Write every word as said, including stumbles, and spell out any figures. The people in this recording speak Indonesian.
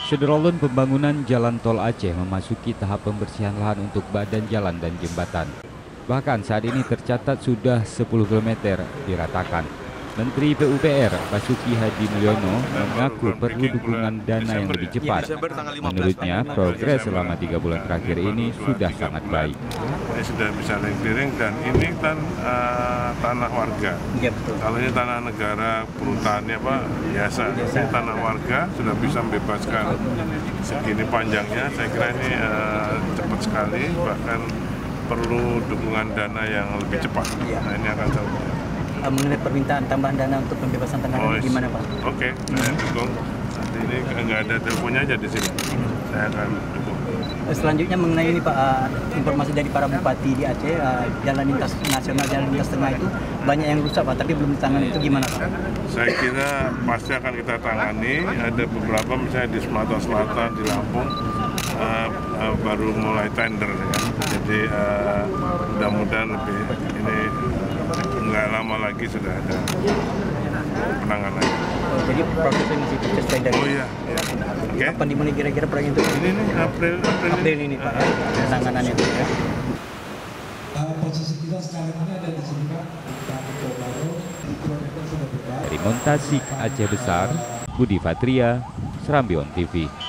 Sederolun pembangunan jalan tol Aceh memasuki tahap pembersihan lahan untuk badan jalan dan jembatan. Bahkan saat ini tercatat sudah sepuluh kilometer diratakan. Menteri P U P R Basuki Hadi Mulyono mengaku perlu dukungan dana yang lebih cepat. Menurutnya, progres selama tiga bulan terakhir ini sudah sangat baik. Ini sudah bisa clearing dan ini kan uh, tanah warga. Ya, betul. Kalau ini tanah negara perhutani apa biasa, ini tanah warga sudah bisa membebaskan segini panjangnya. Saya kira ini uh, cepat sekali, bahkan perlu dukungan dana yang lebih cepat. Nah, ini akan saya mengenai permintaan tambahan dana untuk pembebasan tanah oh, gimana Pak? Oke, okay, saya dukung. Nanti ini nggak ada teleponnya aja di sini. Saya akan dukung. Selanjutnya mengenai ini Pak, uh, informasi dari para bupati di Aceh, uh, jalan lintas nasional, jalan lintas tengah itu banyak yang rusak Pak, tapi belum ditangani, itu gimana Pak? Saya kira pasti akan kita tangani. Ada beberapa misalnya di Sumatera Selatan, di Lampung uh, uh, baru mulai tender ya. Jadi uh, mudah-mudahan lebih ini nggak lama lagi sudah ada penanganan. Oh, jadi prosesnya masih proses tender. Oh iya. Ya. Okay. Kapan dimulai kira-kira proyek itu? Ini nih April April, April ini Pak, ya. Penanganannya itu ya. Uh, posisi kita sekarang ini ada di sini Pak. Dari Montasik Aceh Besar, Budi Fatria, Serambi On T V.